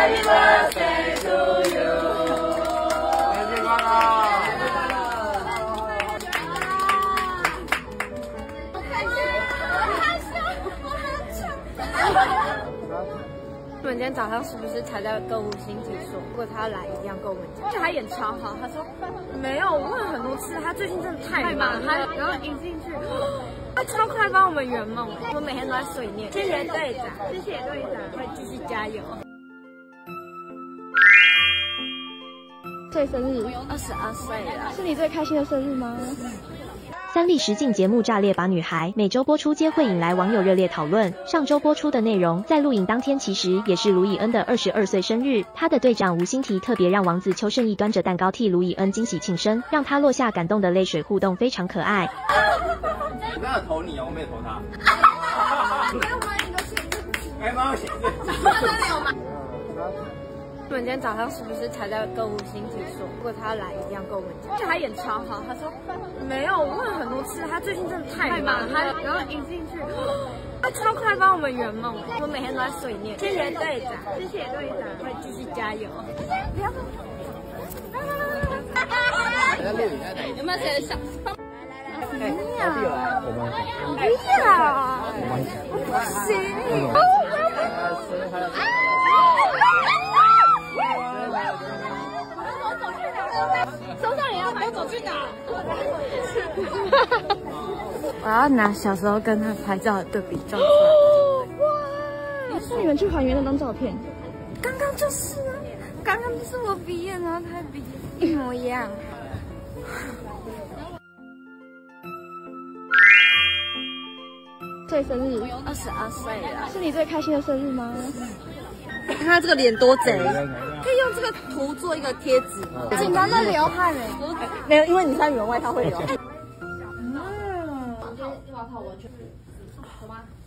Happy birthday to you。 生日快乐！ 你们今天早上是不是才在歌舞星体说，如果他来一定要跟我们讲？而且他演超好，他说没有，我问很多次，他最近真的太忙，他然后一进去，他超快帮我们圆梦，我每天都在碎念，谢谢队长，谢谢队长，会继续加油。 岁生日 22岁了， 是你最开心的生日吗？ 三立实境节目《炸裂吧女孩》每周播出皆会引来网友热烈讨论。上周播出的内容，在录影当天其实也是卢以恩的22岁生日。他的队长吴欣缇特别让王子邱胜翊端着蛋糕替卢以恩惊喜庆生，让他落下感动的泪水，互动非常可爱。 我刚有投你哦，我没有投他。 没有吗？你都写对不起。 哎，帮我写字。 真的有吗？你们今天早上是不是才在歌舞星体说，如果他来一定要跟我们讲？而且他演超好，他说没有，我问很多次，他最近真的太忙，他然后一进去，他超快帮我们圆梦，我每天都在碎念，谢谢队长，谢谢队长，会继续加油。不要。有没有谁想？不要，不要，不行。手上也要我走去哪？我要拿小时候跟他拍照的对比照出来。 哇！那你们去还原那张照片？ 刚刚就是啊，刚刚就是我毕业，然后他毕业一模一样。 岁生日 22岁了， 是你最开心的生日吗？ 看他这个脸多贼，可以用这个图做一个贴纸。紧张的流汗哎，没有，因为你穿羽绒外套会流汗。这外套完全好吗？